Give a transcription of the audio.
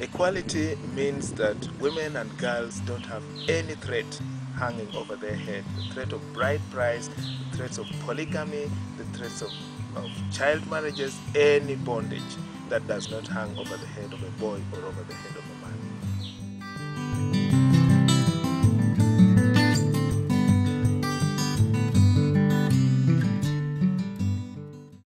Equality means that women and girls don't have any threat hanging over their head. The threat of bride price, the threats of polygamy, the threats of child marriages, any bondage that does not hang over the head of a boy or over the head of a